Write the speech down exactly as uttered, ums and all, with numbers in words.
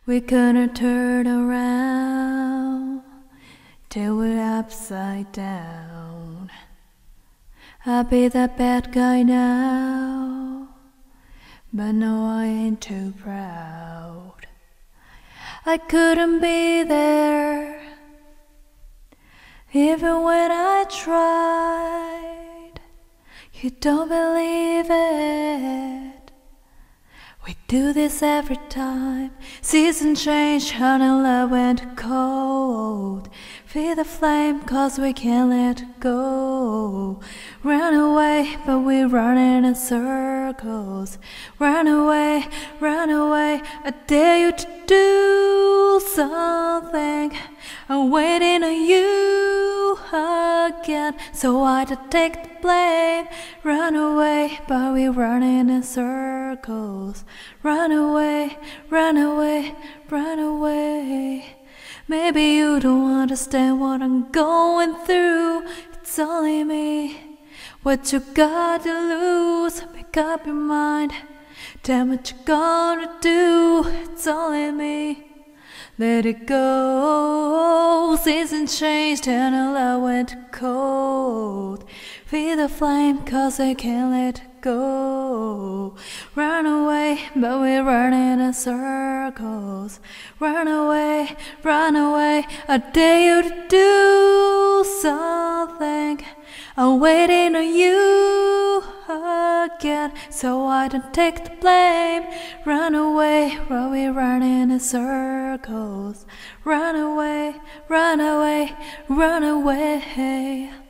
We couldn't turn around till we're upside down. I'll be the bad guy now, but no, I ain't too proud. I couldn't be there, even when I tried. You don't believe it. We do this every time. Season change, honey, love went cold. Feel the flame, cause we can't let go. Run away, but we run in circles. Run away, run away, I dare you to do something. I'm waiting on you again, so I to take the blame. Run away, but we run in circles. Run away, run away, run away. Maybe you don't understand what I'm going through. It's only me. What you got to lose? Make up your mind. Tell me what you gonna do. It's only me. Let it go. Season changed and our love went cold. Feel the flame, cause I can't let go. Run away, but we're running in circles. Run away, run away, I dare you to do something. I'm waiting on you again, so I don't take the blame. Run away, while we're running in circles. Run away, run away, run away.